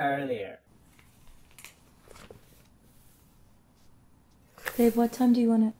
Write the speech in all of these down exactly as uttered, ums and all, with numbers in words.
earlier. Babe, what time do you want to...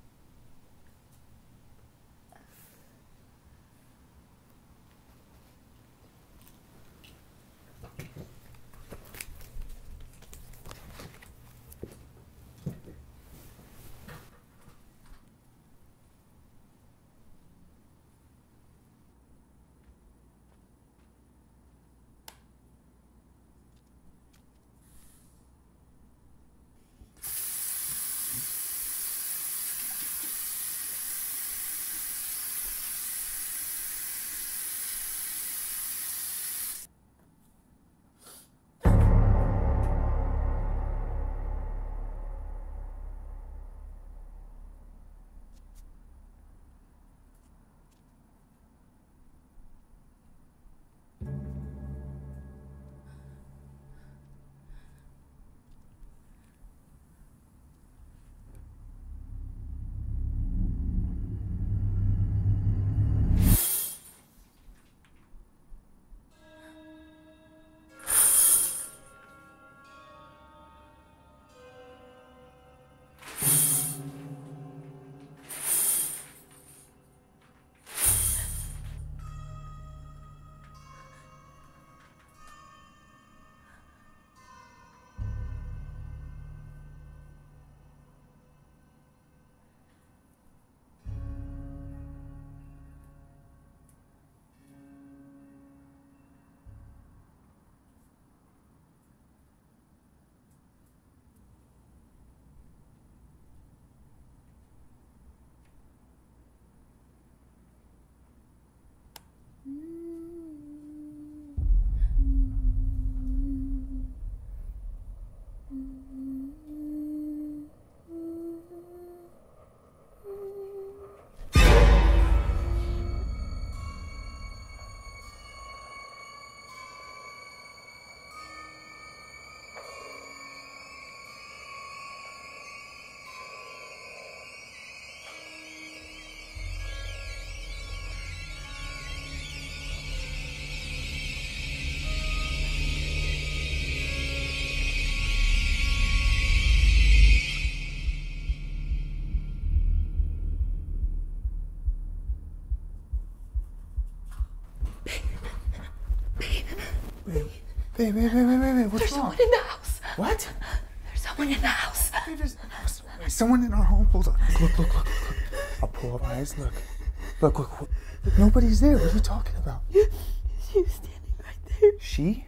Babe, babe, babe, babe, babe, what's There's wrong? someone in the house. What? There's someone in the house. Babe, there's someone in our home. Hold on. Look, look, look, look. I'll pull up eyes. Look. Look, look, look. Nobody's there. What are you talking about? She was standing right there. She?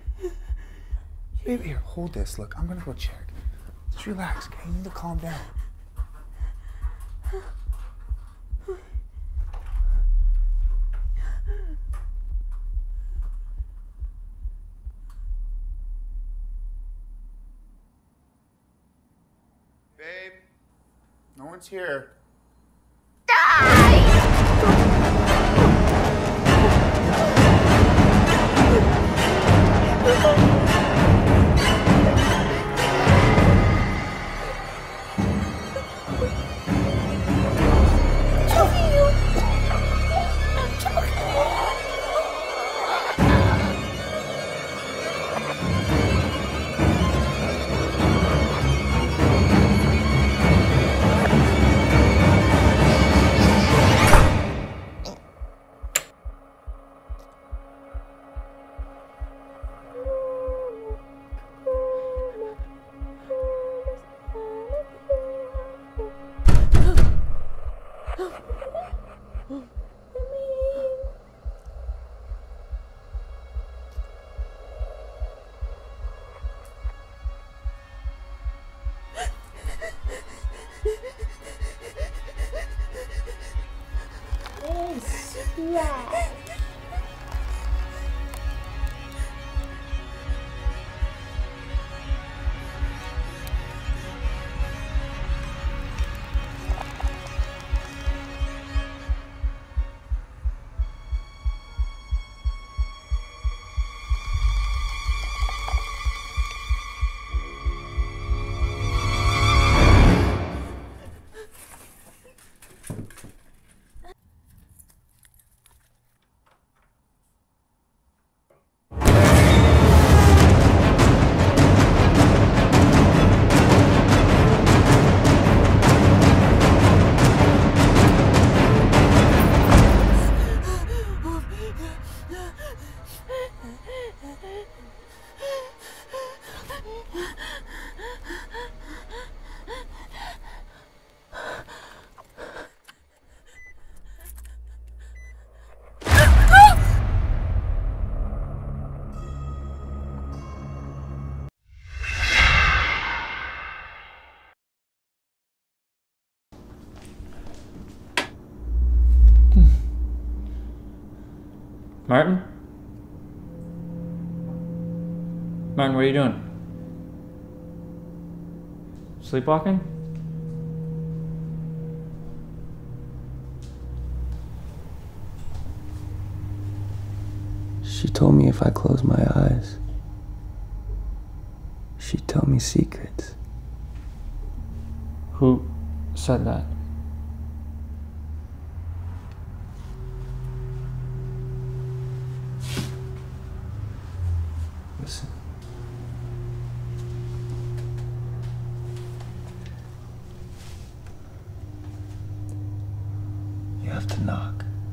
Babe, here, hold this. Look, I'm gonna go check. Just relax, okay? You need to calm down. Babe, no one's here. Yeah. Martin? Martin, what are you doing? Sleepwalking? She told me if I close my eyes, she'd tell me secrets. Who said that? Listen. You have to knock.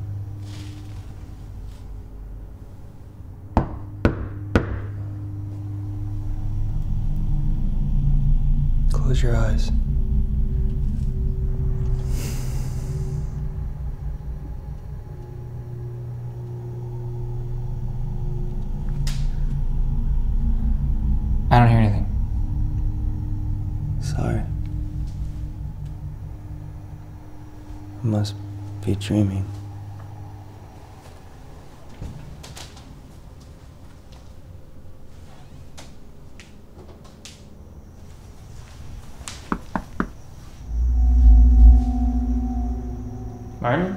Close your eyes. I don't hear anything. Sorry. I must be dreaming. Martin?